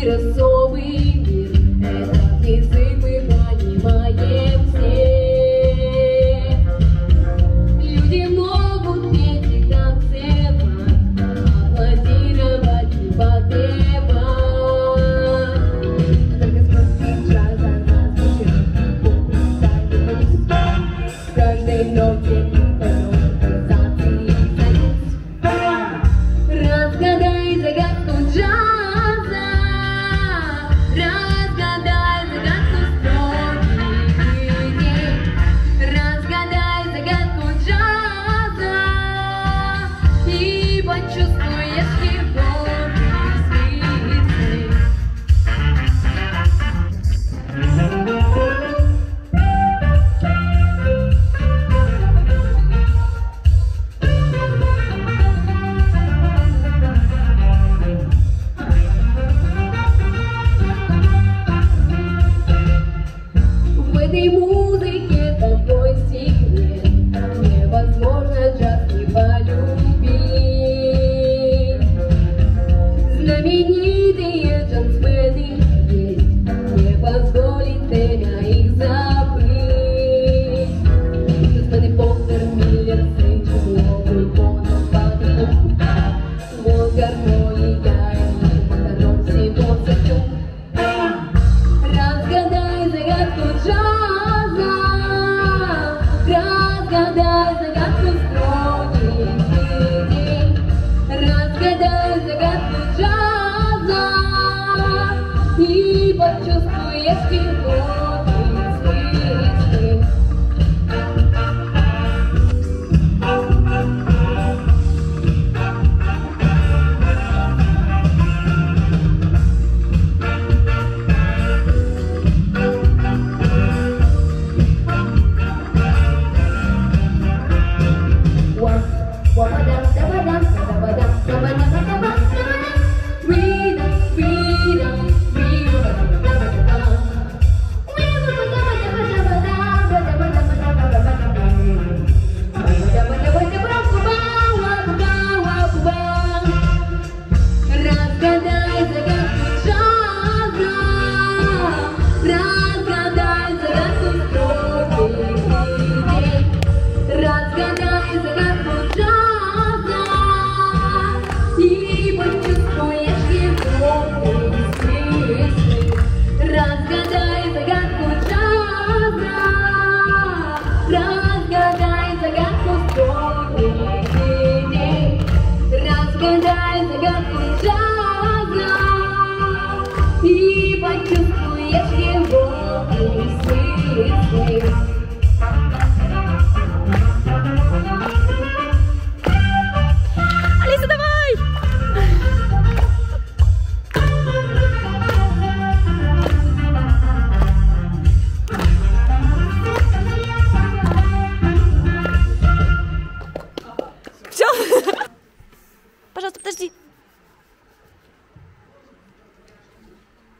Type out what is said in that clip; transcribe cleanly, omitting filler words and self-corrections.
Рисовый мир, этот язык мы понимаем все. Люди могут петь и танцевать, аплодировать и подпевать. Только смотри, джаза нас зачем, в каждой ноте разгадай загадку джаза, разгадай загадку строки, разгадай загадку джаза и почувствуешь его смыслы. В этой музыке такой секрет, невозможно джаз не полюбить. Знаменитые джазмены есть, не позволит время их забыть. Джазмены Фокстер, Миллер, Сейдж, Лоуэлл, Бонапарт, вот гармония и потом всего сочу. Разгадай загадку джаза, разгадай загадку строки, разгадай загадку джаза и почувствуешь его.